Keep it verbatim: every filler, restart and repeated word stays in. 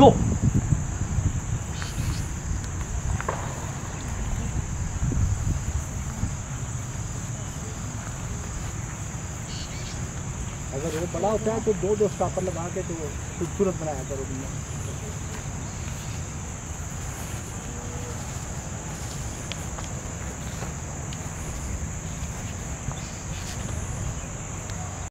गो। अगर वो बड़ा होता है तो दो दो स्टॉपर लगा के तो खूबसूरत बनाया करो।